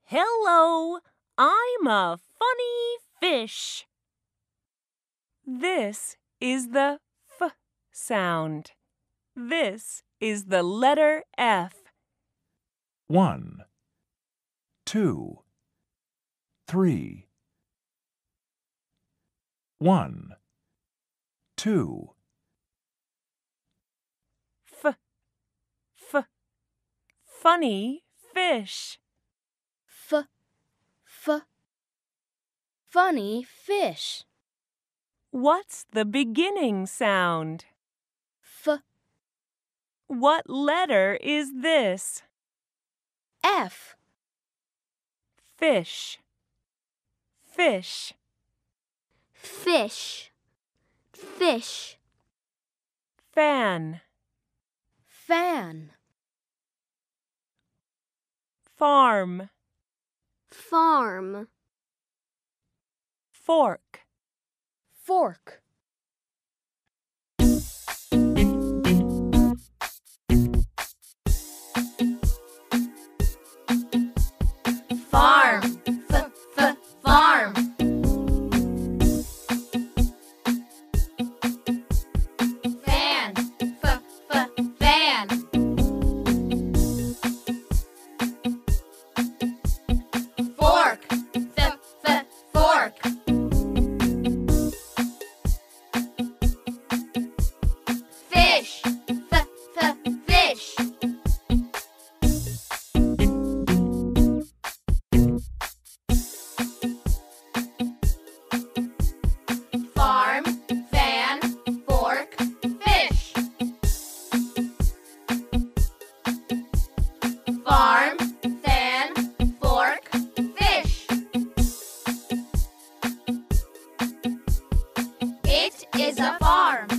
Hello, I'm a funny fish. This is the F sound. This is the letter F. 1, 2, 3. 1, 2. F, f, funny fish. Funny fish. What's the beginning sound? F. What letter is this? F. Fish, fish. Fish. Fish. Fan, Fan. farm, Farm. fork. Fork. Farm, farm. Fan, fan. Fork, fork. Fish, fish. Farm, fan, fork, fish. Farm, fan, fork, fish. It is a farm.